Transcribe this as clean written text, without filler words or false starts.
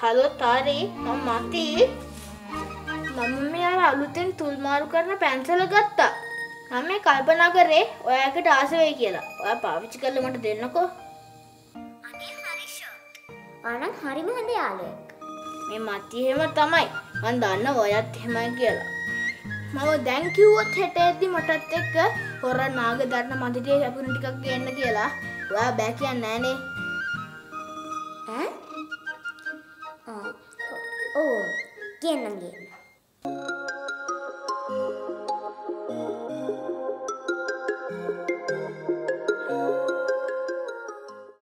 Hello තාරේ මම මති මම මේ අර අලුතෙන් තුල් මාරු කරන පැන්සල ගත්තා. මම මේ කල්පනා කරේ ඔයාකට ආස වෙයි කියලා. ඔයා පාවිච්චි කරලා මට දෙන්නකෝ. අනේ හරි ෂෝ. ආනන් හරිම හොඳ යාළුවෙක්. මේ මති එහෙම තමයි. මම දන්නවා ඔයත් එහෙමයි කියලා. මම දැන් කිව්වොත් හෙට එද්දි මටත් එක්ක හොර නාග දරන මදිරියේ ලැබුණ ටිකක් ගේන්න කියලා. ඔයා බෑ කියන්නේ නෑනේ. ඈ